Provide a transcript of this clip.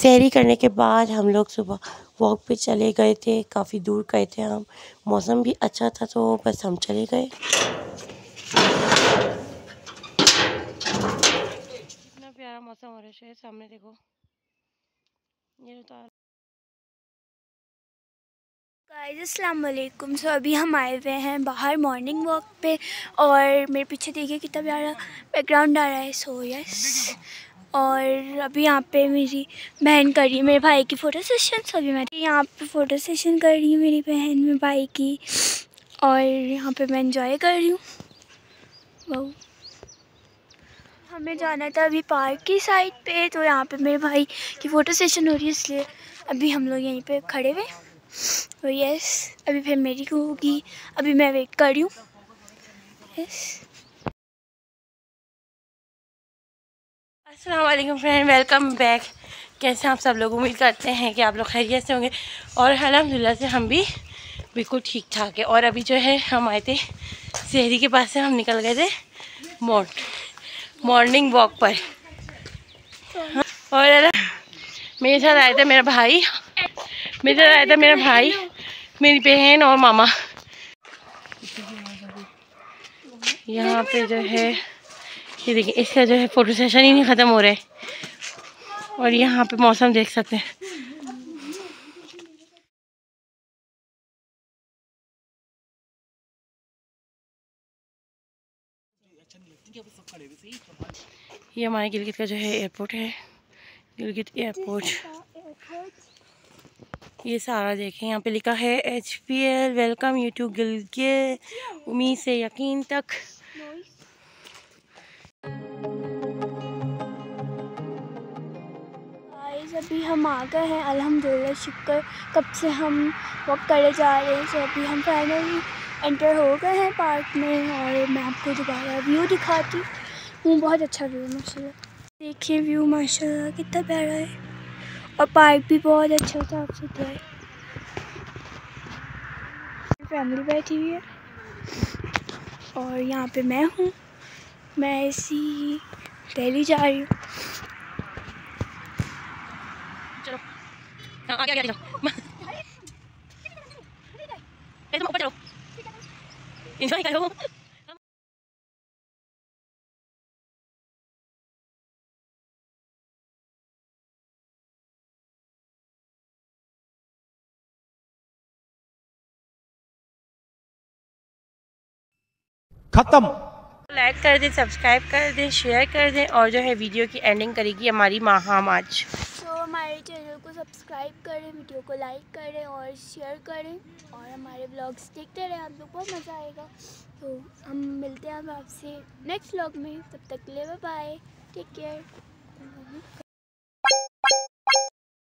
सहरी करने के बाद हम लोग सुबह वॉक पे चले गए थे, काफ़ी दूर गए थे हम। मौसम भी अच्छा था तो बस हम चले गए। कितना प्यारा मौसम हो रहा है, सामने देखो ये उतार। गाइस अस्सलाम वालेकुम। सो अभी हम आए हुए हैं बाहर मॉर्निंग वॉक पे और मेरे पीछे देखिए कितना प्यारा बैकग्राउंड आ रहा है। सो यस, और अभी यहाँ पे मेरी बहन कर रही है मेरे भाई की फ़ोटो सेशन। सो अभी मैं यहाँ पे फ़ोटो सेशन कर रही हूँ मेरी बहन मेरे भाई की, और यहाँ पे मैं एंजॉय कर रही हूँ। वाह, हमें जाना था अभी पार्क की साइड पे, तो यहाँ पे मेरे भाई की फ़ोटो सेशन हो रही है, इसलिए अभी हम लोग यहीं पे खड़े हुए। तो यस, अभी फिर मेरी को होगी, अभी मैं वेट कर रही हूँ। यस, अस्सलाम वालेकुम फ्रेंड, वेलकम बैक। कैसे आप सब लोग? उम्मीद करते हैं कि आप लोग खैरियत से होंगे और अल्हम्दुलिल्लाह से हम भी बिल्कुल ठीक ठाक है। और अभी जो है हम आए थे शहरी के पास से, हम निकल गए थे मॉर्निंग वॉक पर। और मेरे साथ आया था मेरा भाई, मेरी बहन और मामा। यहाँ पे जो है ये देखिए, इसका जो है फ़ोटो सेशन ही नहीं ख़त्म हो रहा है। और यहाँ पे मौसम देख सकते हैं। ये हमारे गिलगित का जो है एयरपोर्ट है, गिलगित एयरपोर्ट। ये सारा देखें, यहाँ पे लिखा है HPL welcome you to Gilgit, उम्मीद से यकीन तक। अभी हम आ गए हैं अल्हम्दुलिल्लाह, शुक्र। कब से हम वॉक करे जा रहे हैं। तो अभी हम फाइनली एंटर हो गए हैं पार्क में, और मैं आपको दोबारा व्यू दिखाती हूँ। बहुत अच्छा व्यू माशाल्लाह, देखिए व्यू माशाल्लाह कितना प्यारा है, और पार्क भी बहुत अच्छा साफ सुथरा है। फैमिली बैठी हुई है और यहाँ पे मैं हूँ, मैं ऐसी दिल्ली जा रही हूँ। चलो आगे चलो, तुम ऊपर चलो, एंजॉय करो। खत्म। लाइक कर दें, सब्सक्राइब कर दें, शेयर कर दें, और जो है वीडियो की एंडिंग करेगी हमारी माहम आज। तो हमारे चैनल को सब्सक्राइब करें, वीडियो को लाइक करें और शेयर करें, और हमारे व्लॉग्स देखते रहें, आप लोग बहुत मज़ा आएगा। तो हम मिलते हैं अब आपसे नेक्स्ट व्लॉग में, तब तक के लिए बाय बाय, टेक केयर।